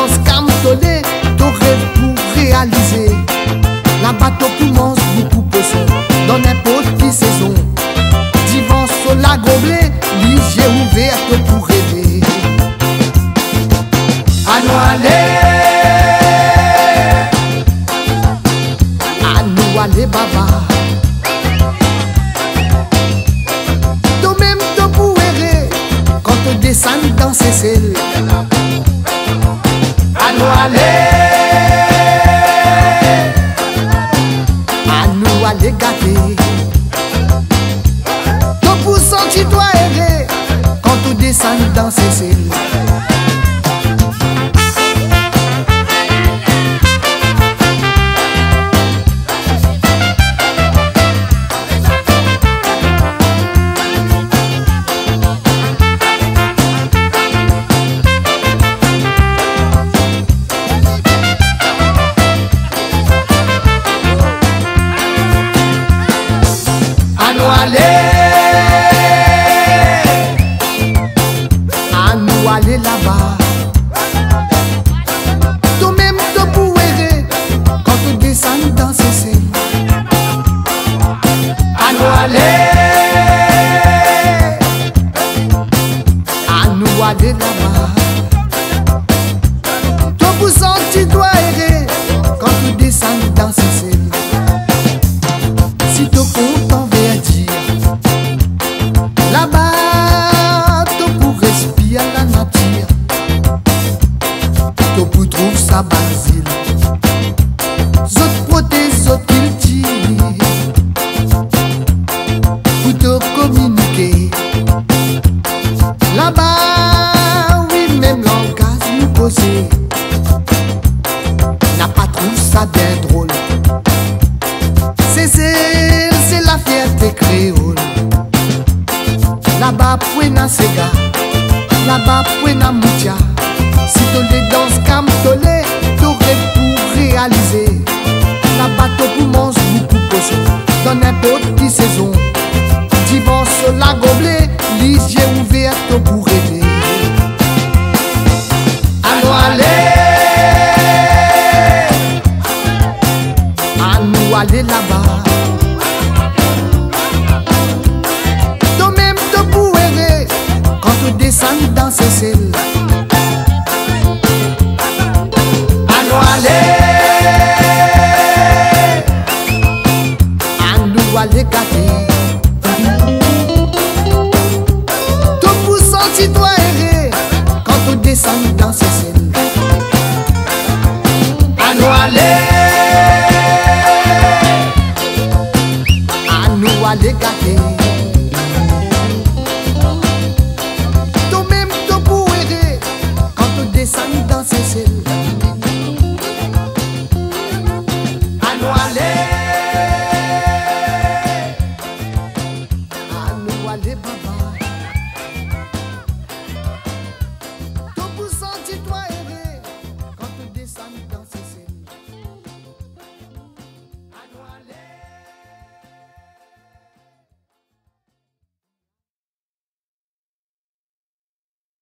dans ce camtolé, ton rêve pour réaliser. La bateau commence beaucoup poisson dans n'importe quelle saison. Divan sur la gobelet, les yeux ouverts pour rêver. À nous aller baba. Toi-même te pour errer quand tu descends dans ces selles. À nous aller gâter. Toi pour sentir toi errer quand tu descends dans ces selles. À nous aller là-bas. Toi-même te pour errer quand tu descends dans ces selles. À nous aller là-bas. Toi pour sentir toi errer quand tu descends dans ces selles. Si tu content là-bas, tu pour respirer la nature. Tu pour trouver sa Bazile. Zot protège, zot cultive. Pour te communiquer. Là-bas, oui, même langage nous poser. N'a pas trouvé ça bien drôle. C'est la fierté créole. Là-bas, pouena sega, là-bas, pouena moutia. Si tu les danses comme tolé, t'aurais pour réaliser. Là-bas, tu pour manger beaucoup poisson dans n'importe quelle saison. Divan sur la gobelet, les yeux ouverts pour rêver. À nous aller là-bas. Descends dans ces selles. À nous aller gâter. Tout pour sentir toi errer quand tu descends dans ces selles. À nous aller.